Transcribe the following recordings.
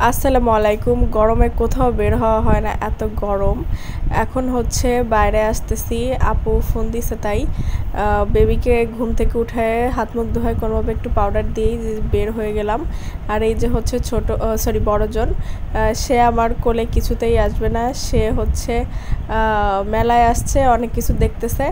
আসসালামু আলাইকুম। গরমে কোথাও বের হওয়া হয় না, এত গরম। এখন হচ্ছে বাইরে আসতেছি, আপু ফোন দিছে তাই বেবিকে ঘুম থেকে উঠায় হাত মুখ ধোয় কোনোভাবে একটু পাউডার দিয়েই বের হয়ে গেলাম। আর এই যে হচ্ছে বড়জন, সে আমার কোলে কিছুতেই আসবে না। সে হচ্ছে মেলায় আসছে, অনেক কিছু দেখতেছে,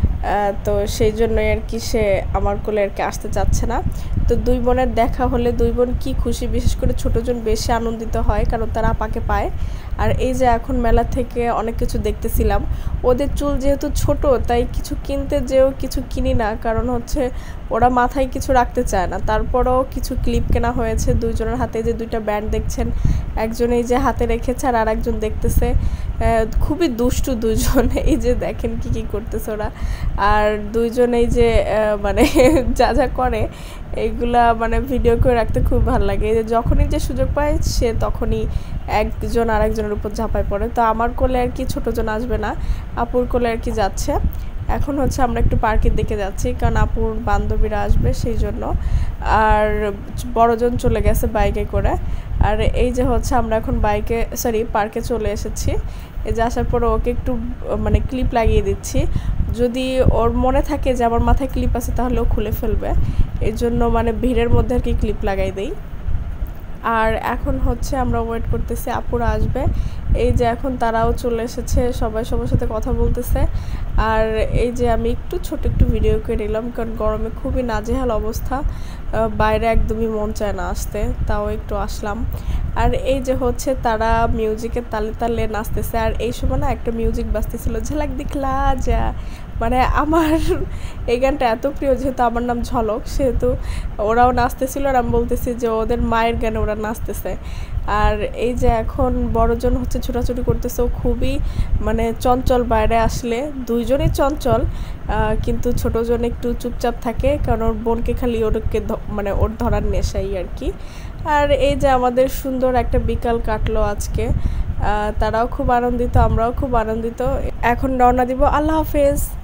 তো সেই জন্যই আর কি সে আমার কোলে আর কি আসতে চাচ্ছে না। তো দুই বোনের দেখা হলে দুই বোন কি খুশি, বিশেষ করে ছোটজন বেশি আনন্দিত হয় কারণ তার আপাকে পায়। আর এই যে এখন মেলা থেকে অনেক কিছু দেখতেছিলাম, ওদের চুল যেহেতু ছোট তাই কিছু কিনতে যেও কিছু কিনি না, কারণ হচ্ছে ওরা মাথায় কিছু রাখতে চায় না। তারপরও কিছু ক্লিপ কেনা হয়েছে। দুইজনের হাতে যে দুইটা ব্যান্ড দেখছেন, একজন এই যে হাতে রেখেছে আর আরেকজন দেখতেছে। খুবই দুষ্টু দুইজন, এই যে দেখেন কি কি করতেছে ওরা। আর দুইজন এই যে মানে যা যা করে এইগুলা মানে ভিডিও করে রাখতে খুব ভালো লাগে। এই যে যখনই যে সুযোগ পায় সে তখনই একজন আরেকজনের উপর ঝাঁপায় পড়ে। তো আমার কোলে আর কি ছোটজন আসবে না, আপুর কোলে আর কি যাচ্ছে। এখন হচ্ছে আমরা একটু পার্কের দিকে যাচ্ছি কারণ আপুর বান্ধবীরা আসবে সেই জন্য। আর বড়জন চলে গেছে বাইকে করে। আর এই যে হচ্ছে আমরা এখন পার্কে চলে এসেছি। এই যে আসার পরে ওকে একটু মানে ক্লিপ লাগিয়ে দিচ্ছি, যদি ওর মনে থাকে যে আমার মাথায় ক্লিপ আছে তাহলে ও খুলে ফেলবে, এই জন্য মানে ভিড়ের মধ্যে আর কি ক্লিপ লাগাই দেই। আর এখন হচ্ছে আমরা ওয়েট করতেছি আপুরা আসবে। এই যে এখন তারাও চলে এসেছে, সবাই সবার সাথে কথা বলতেছে। আর এই যে আমি ছোট একটু ভিডিও করে নিলাম কারণ গরমে খুবই নাজেহাল অবস্থা, বাইরে একদমই মন চায় না আসতে, তাও একটু আসলাম। আর এই যে হচ্ছে তারা মিউজিকের তালে তালে নাচতেছে। আর এই সময় না একটা মিউজিক বাজতেছিল, ঝলক দিখলা যা, মানে আমার এই গানটা এত প্রিয়, যেহেতু আমার নাম ঝলক সেহেতু ওরাও নাচতেছিল। আর আমি বলতেছি যে ওদের মায়ের গানে ওরা নাচতেছে। আর এই যে এখন বড়জন হচ্ছে ছোটাছুটি করতেছে, ও খুবই মানে চঞ্চল, বাইরে আসলে দুইজনই চঞ্চল, কিন্তু ছোটজন একটু চুপচাপ থাকে কারণ ওর বোনকে খালি মানে ওর ধরার নেশাই আর কি। আর এই যে আমাদের সুন্দর একটা বিকাল কাটলো আজকে, তারাও খুব আনন্দিত, আমরাও খুব আনন্দিত। এখন রওনা দিব। আল্লাহ হাফেজ।